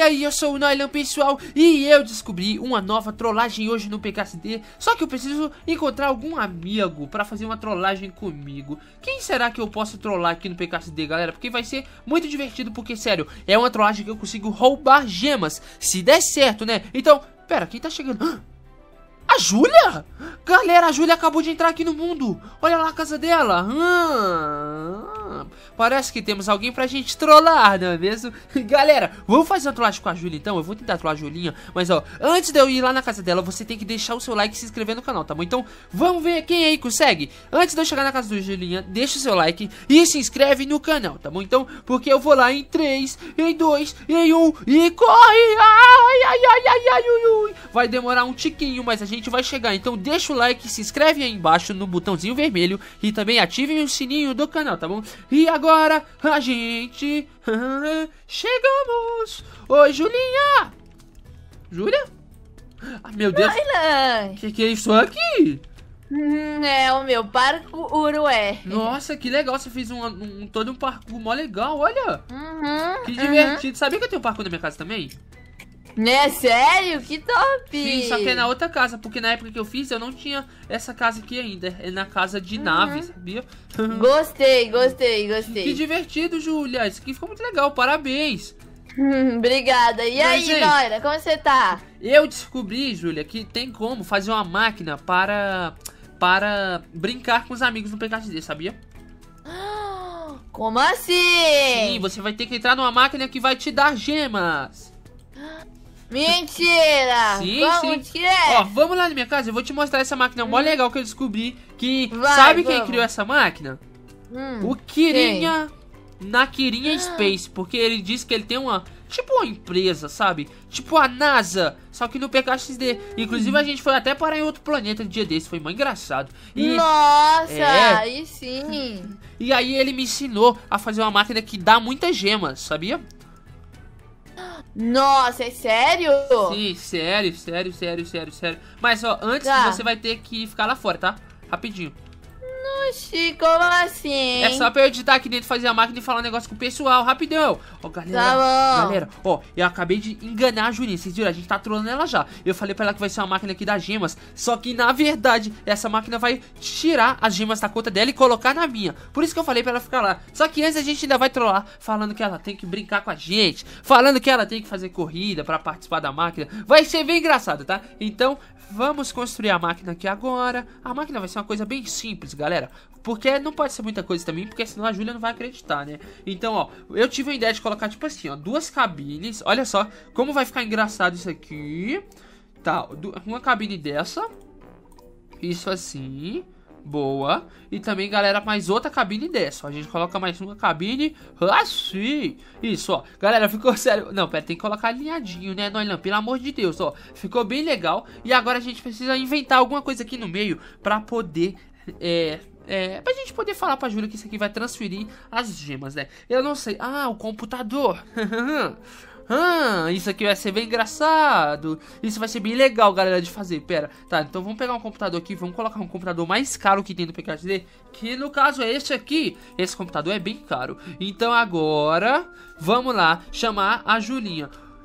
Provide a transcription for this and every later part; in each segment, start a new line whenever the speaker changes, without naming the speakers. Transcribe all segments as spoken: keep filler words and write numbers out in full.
aí, eu sou o Noilan, pessoal, e eu descobri uma nova trollagem hoje no P K C D. Só que eu preciso encontrar algum amigo pra fazer uma trollagem comigo. Quem será que eu posso trollar aqui no P K C D, galera? Porque vai ser muito divertido, porque, sério, é uma trollagem que eu consigo roubar gemas, se der certo, né? Então, pera, quem tá chegando? A Júlia? Galera, a Júlia acabou de entrar aqui no mundo. Olha lá a casa dela. Hum, parece que temos alguém pra gente trollar, não é mesmo? Galera, vamos fazer uma trollagem com a Júlia então. Eu vou tentar trollar a Julinha. Mas ó, antes de eu ir lá na casa dela, você tem que deixar o seu like e se inscrever no canal, tá bom? Então, vamos ver quem aí consegue. Antes de eu chegar na casa do Julinha, deixa o seu like e se inscreve no canal, tá bom? Então, porque eu vou lá em três, em dois, em um e corre! Ai, ai, ai, ai, ai, ui, ui. Vai demorar um tiquinho, mas a gente vai chegar, então deixa o like, se inscreve aí embaixo no botãozinho vermelho e também ativem o sininho do canal, tá bom? E agora a gente chegamos! Oi, Julinha! Júlia? Ah, meu Deus!
Noilan!
Que que é isso aqui?
Hum, é o meu parkour, ué.
Nossa, que legal, você fez um, um, todo um parkour mó legal, olha!
Uhum,
Que divertido, uhum. Sabia que eu tenho parkour na minha casa também?
É sério? Que top!
Sim, só que é na outra casa, porque na época que eu fiz eu não tinha essa casa aqui ainda. É na casa de uhum. nave, sabia?
Gostei, gostei, gostei.
Que divertido, Júlia. Isso aqui ficou muito legal, parabéns.
Obrigada. E Mas, aí, gente, Noira, como você tá?
Eu descobri, Júlia, que tem como fazer uma máquina para, para brincar com os amigos no P K C D, sabia?
Como assim?
Sim, você vai ter que entrar numa máquina que vai te dar gemas.
Mentira!
Sim,
Como
sim.
que é?
Ó, vamos lá na minha casa, eu vou te mostrar essa máquina mó
hum.
legal que eu descobri. Que
vai,
sabe
vamos.
quem criou essa máquina?
Hum,
o Kirinha na Kirinha Space. Porque ele disse que ele tem uma, tipo uma empresa, sabe? Tipo a NASA, só que no P K X D. Inclusive a gente foi até parar em outro planeta no dia desse, foi muito engraçado. E,
Nossa,
é,
aí sim.
E aí ele me ensinou a fazer uma máquina que dá muitas gemas, sabia?
Nossa, é sério?
Sim, sério, sério, sério, sério, sério. Mas ó, antes
tá.
você vai ter que ficar lá fora, tá? Rapidinho.
Oxi, como assim?
É só pra eu editar aqui dentro, fazer a máquina e falar um negócio com o pessoal, rapidão. Ó, galera,
tá bom.
galera, ó, eu acabei de enganar a Julinha, vocês viram? A gente tá trolando ela já. Eu falei pra ela que vai ser uma máquina aqui das gemas, só que na verdade, essa máquina vai tirar as gemas da conta dela e colocar na minha. Por isso que eu falei pra ela ficar lá. Só que antes a gente ainda vai trollar, falando que ela tem que brincar com a gente, falando que ela tem que fazer corrida pra participar da máquina. Vai ser bem engraçado, tá? Então, vamos construir a máquina aqui agora. A máquina vai ser uma coisa bem simples, galera. Porque não pode ser muita coisa também, porque senão a Júlia não vai acreditar, né? Então, ó, eu tive a ideia de colocar, tipo assim, ó, duas cabines. Olha só como vai ficar engraçado isso aqui. Tá, uma cabine dessa. Isso assim. Boa. E também, galera, mais outra cabine dessa. Ó, a gente coloca mais uma cabine assim. Isso, ó. Galera, ficou sério. Não, pera, tem que colocar alinhadinho, né, Noilan? Pelo amor de Deus, ó. Ficou bem legal. E agora a gente precisa inventar alguma coisa aqui no meio pra poder... É... É, pra gente poder falar pra Júlia que isso aqui vai transferir as gemas, né? Eu não sei. Ah, o computador. Ah, isso aqui vai ser bem engraçado. Isso vai ser bem legal, galera, de fazer. Pera, tá, então vamos pegar um computador aqui. Vamos colocar um computador mais caro que tem no P K C D, que no caso é esse aqui. Esse computador é bem caro. Então agora, vamos lá chamar a Julinha.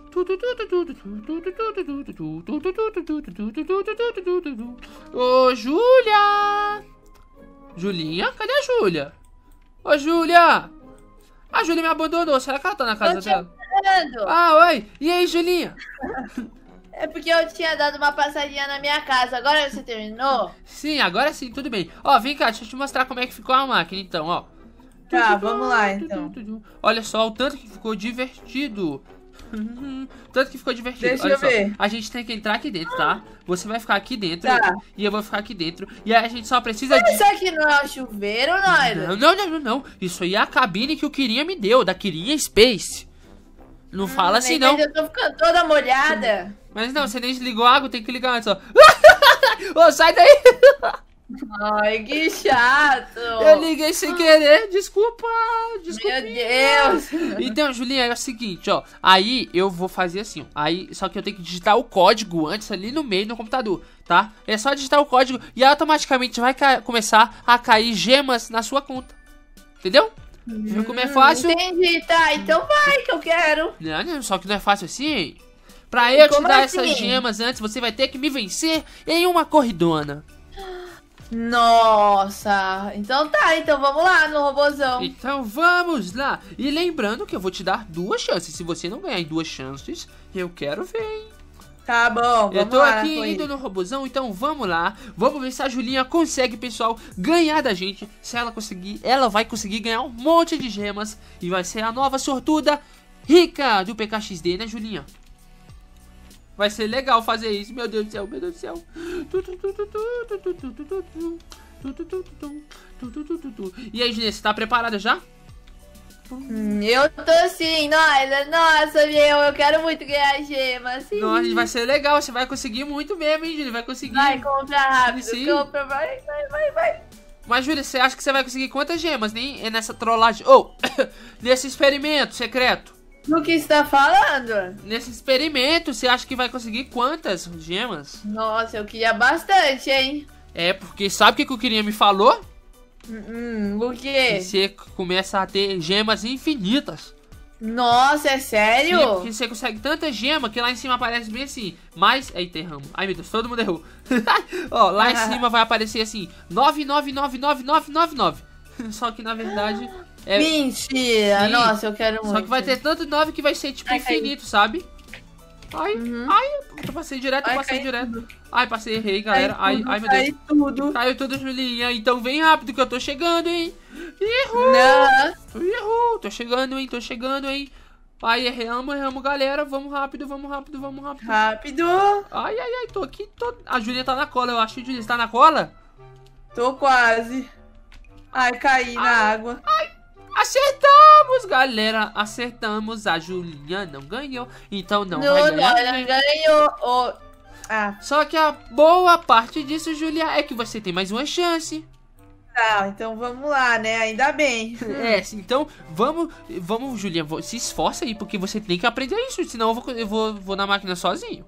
Ô, Júlia! Julinha? Cadê a Júlia? Ô, Júlia! A Júlia me abandonou. Será que ela tá na casa dela?
Esperando.
Ah, oi! E aí, Julinha?
É porque eu tinha dado uma passadinha na minha casa. Agora você terminou?
Sim, agora sim, tudo bem. Ó, vem cá, deixa eu te mostrar como é que ficou a máquina, então, ó.
Tá, vamos lá, então.
Olha só o tanto que ficou divertido. Tanto que ficou divertido.
Deixa
Olha
eu
só,
ver.
a gente tem que entrar aqui dentro, tá? Você vai ficar aqui dentro
tá.
e eu vou ficar aqui dentro. E aí a gente só precisa
Mas
de...
isso aqui não é um chuveiro, Noilan?
Não, não, não, não, não. Isso aí é a cabine que o Kirinha me deu, da Kirinha Space. Não hum, fala assim, não.
Mas eu tô ficando toda molhada.
Mas não, você nem desligou a água, tem que ligar antes, ó. Ô, sai daí!
Ai, que chato.
Eu liguei sem querer, desculpa, desculpa.
Meu Deus.
Então, Julinha, é o seguinte, ó. Aí eu vou fazer assim, ó. Aí, só que eu tenho que digitar o código antes ali no meio no computador, tá? É só digitar o código e automaticamente vai começar a cair gemas na sua conta. Entendeu? Viu como é fácil?
Entendi, tá. Então vai que eu quero.
Não, não, só que não é fácil assim. Pra eu te
Como
dar
assim?
essas gemas antes, você vai ter que me vencer em uma corridona.
Nossa. Então tá, então vamos lá no robozão.
Então vamos lá. E lembrando que eu vou te dar duas chances. Se você não ganhar em duas chances, eu quero ver, hein?
Tá bom, vamos
Eu tô
lá,
aqui
Coelho.
indo no robozão, então vamos lá. Vamos ver se a Julinha consegue, pessoal, ganhar da gente. Se ela conseguir, ela vai conseguir ganhar um monte de gemas. E vai ser a nova sortuda rica do P K X D, né, Julinha? Vai ser legal fazer isso, meu Deus do céu, meu Deus do céu. E aí, Julinha, você tá preparada já?
Hum, eu tô sim, nossa, nossa, meu, eu quero muito ganhar gema, sim.
Nossa, vai ser legal, você vai conseguir muito mesmo, hein, Julinha? Vai conseguir.
Vai, compra rápido,
Sim.
compra, vai, vai, vai, vai.
Mas, Júlia, você acha que você vai conseguir quantas gemas, nem nessa trollagem? Ou, nesse experimento secreto?
Do que você tá falando?
Nesse experimento, você acha que vai conseguir quantas gemas?
Nossa, eu queria bastante, hein?
É, porque sabe o que, que o Quirinha me falou?
Hum, o
Que
quê?
você começa a ter gemas infinitas.
Nossa, é
Sim,
sério?
porque você consegue tanta gema que lá em cima aparece bem assim. Mas. Eita, erramos. Ai, meu Deus, todo mundo errou. Ó, lá em cima vai aparecer assim: nove nove nove nove nove nove nove. Só que na verdade. É...
Mentira,
Sim,
nossa, eu quero muito.
Só que vai ter tanto nove que vai ser tipo
Ai, caiu.
infinito, sabe? Ai,
Uhum.
ai, eu passei direto, eu
Ai,
passei
caiu
direto.
tudo.
Ai, passei, errei, galera.
Cai
Ai,
tudo,
ai, meu Deus.
cai tudo.
Caiu tudo, Julinha. Então vem rápido que eu tô chegando, hein? Errou!
Não.
Errou! Tô chegando, hein? Tô chegando, hein? Ai, erramos, erramos, galera. Vamos rápido, vamos rápido, vamos rápido.
Rápido.
Ai, ai, ai, tô aqui. Tô... A Julinha tá na cola, eu acho. Julinha, você tá na cola?
Tô quase. Ai, caí na água.
Acertamos, galera. Acertamos. A Julinha não ganhou. Então não,
Não,
vai
não,
ganhar.
ela ganhou. Oh. Ah,
Só que a boa parte disso, Julia, é que você tem mais uma chance.
tá, então vamos lá, né? Ainda bem.
É, então vamos, vamos, Julia, vo- se esforça aí, porque você tem que aprender isso, senão eu vou, eu vou, vou na máquina sozinho.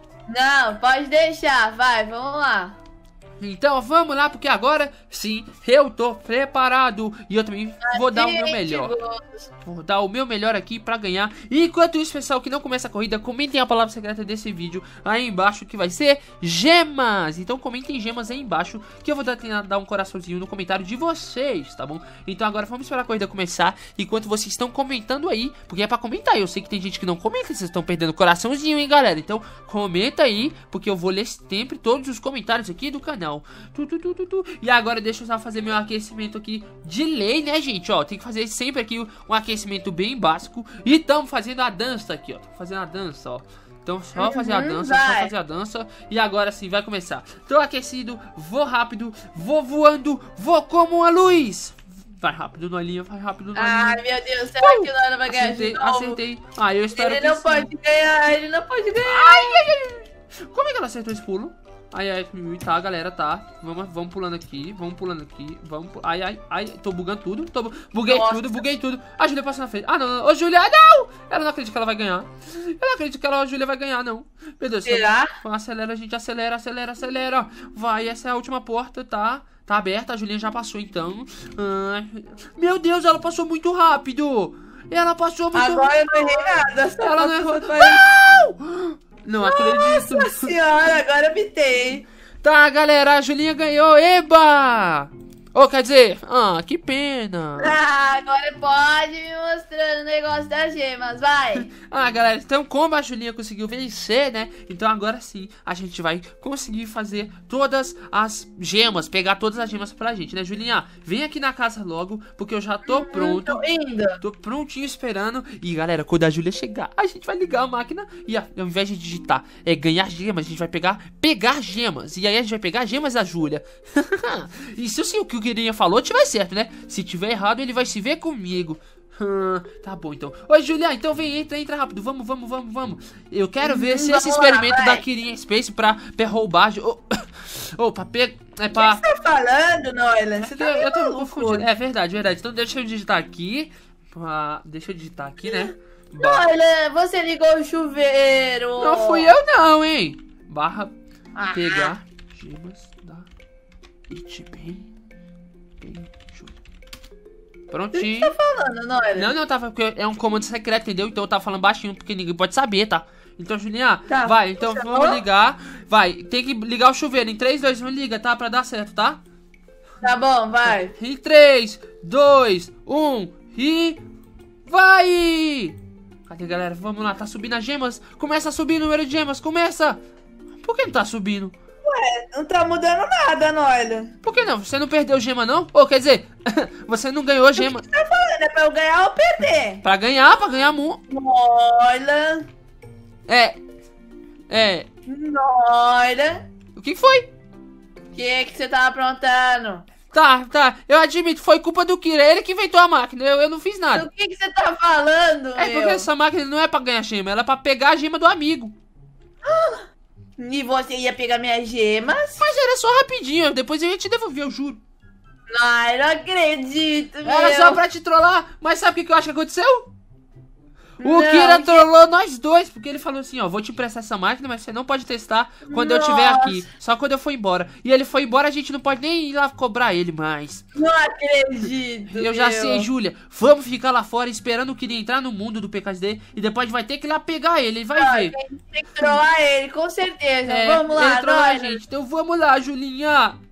Não, pode deixar, vai, vamos lá.
Então vamos lá, porque agora sim, eu tô preparado e eu também vou dar o meu
Gente,
melhor.
gosto.
Vou dar o meu melhor aqui pra ganhar. E enquanto isso, pessoal, que não começa a corrida, comentem a palavra secreta desse vídeo aí embaixo, que vai ser gemas. Então comentem gemas aí embaixo, que eu vou dar, dar um coraçãozinho no comentário de vocês, tá bom? Então agora vamos esperar a corrida começar, enquanto vocês estão comentando aí, porque é pra comentar. Eu sei que tem gente que não comenta, vocês estão perdendo coraçãozinho, hein, galera? Então comenta aí, porque eu vou ler sempre todos os comentários aqui do canal. Tu, tu, tu, tu, tu. E agora deixa eu só fazer meu aquecimento aqui de lei, né, gente? Ó, tem que fazer sempre aqui um aquecimento bem básico. E estamos fazendo a dança aqui, ó. Tô fazendo a dança, ó. Então só
Uhum,
fazer a dança,
vai.
só fazer a dança. E agora sim, vai começar. Tô aquecido, vou rápido, vou voando, vou como a luz. Vai rápido, Noelinha, vai rápido, Noelinha.
Ai, meu Deus, será
Uh!
que o Nora vai ganhar
Acertei,
de novo?
acertei. Ah, eu espero
Ele
que
não
sim.
pode ganhar, ele não pode ganhar.
Ai, ai, ai. Como é que ela acertou esse pulo? Ai, ai, tá, galera, tá. Vamos, vamos pulando aqui, vamos pulando aqui. Vamos, pu- ai, ai, ai, tô bugando tudo. Tô, bu- buguei
Nossa.
tudo, buguei tudo. A Júlia passou na frente. Ah, não, não. Ô, Júlia, não! Ela não acredita que ela vai ganhar. Eu não acredito que ela, a Júlia vai ganhar, não. Meu Deus.
Será?
Então, acelera, gente, acelera, acelera, acelera. Vai, essa é a última porta, tá? Tá aberta, a Julinha já passou, então. Ai, meu Deus, ela passou muito rápido. Ela passou muito
Agora eu não errei nada. Só
Ela não
falta
errou.
só-
Não! Não acredito.
Nossa senhora, agora eu pitei.
Tá, galera, a Julinha ganhou. Eba! Ô, quer dizer, ah, que pena.
Ah, agora pode me mostrando o negócio das gemas, vai.
Ah, galera, então como a Julinha conseguiu vencer, né? Então agora sim, a gente vai conseguir fazer todas as gemas, pegar todas as gemas pra gente, né, Julinha? Vem aqui na casa logo, porque eu já tô pronto.
Tô indo.
Tô prontinho esperando. E galera, quando a Júlia chegar, a gente vai ligar a máquina e ó, ao invés de digitar é ganhar gemas, a gente vai pegar pegar gemas. E aí a gente vai pegar gemas da Júlia. E se eu sei o que o Quirinha falou, tiver certo, né? Se tiver errado, ele vai se ver comigo. Hum, tá bom, então. Oi, Julia, então vem, entra, entra rápido. Vamos, vamos, vamos, vamos. Eu quero ver
Hum,
se esse
vamos lá,
experimento
vai.
da Kirin Space pra, pra roubar. Ô, oh, pra pegar. É
O
pra.
que você tá falando, Nolan? Você tá
Eu,
meio
eu tô
maluco
confundindo.
hoje.
É verdade, verdade. Então deixa eu digitar aqui. Pra... Deixa eu digitar aqui, né? Ba-
Nolan, você ligou o chuveiro.
Não fui eu, não, hein? Barra
Ah.
pegar gemas da Itbem. Bem, Júlia. Prontinho.
O que você tá falando, Noia?
Não, não, tava, porque é um comando secreto, entendeu? Então eu tava falando baixinho, porque ninguém pode saber, tá? Então, Julinha,
Tá,
vai, então
funcionou?
vamos ligar. Vai, tem que ligar o chuveiro. Em três, dois, um, liga, tá? Pra dar certo, tá?
Tá bom, vai.
Em três, dois, um e... vai! Cadê, galera? Vamos lá, tá subindo as gemas. Começa a subir o número de gemas, começa! Por que não tá subindo?
Não tá mudando nada, Noia.
Por que não? Você não perdeu gema, não? Ou quer dizer, você não ganhou gema.
Tá falando, é pra eu ganhar ou perder?
Pra ganhar, pra ganhar mu...
Noia.
É... É...
Noia.
O que foi?
O que que você tá aprontando?
Tá, tá, eu admito, foi culpa do Kira, ele que inventou a máquina, eu, eu não fiz nada.
O que que você tá falando,
É porque
meu?
essa máquina não é pra ganhar gema, ela é pra pegar a gema do amigo.
E você ia pegar minhas gemas?
Mas era só rapidinho, depois eu ia te devolver, eu juro.
Ai, não acredito, meu.
Era só pra te trollar, mas sabe o que que eu acho que aconteceu? O
Não,
Kira
que-
trollou nós dois, porque ele falou assim, ó, vou te emprestar essa máquina, mas você não pode testar quando eu estiver
Nossa.
aqui, só quando eu for embora. E ele foi embora, a gente não pode nem ir lá cobrar ele mais.
Não acredito,
Eu já
meu.
sei, Júlia, vamos ficar lá fora esperando o Kira entrar no mundo do P K D e depois vai ter que ir lá pegar ele, ele vai
Ah,
ver.
tem, tem que trollar ele, com certeza.
É,
Vamos lá,
ele trollou a
Noia.
gente, então vamos lá, Julinha.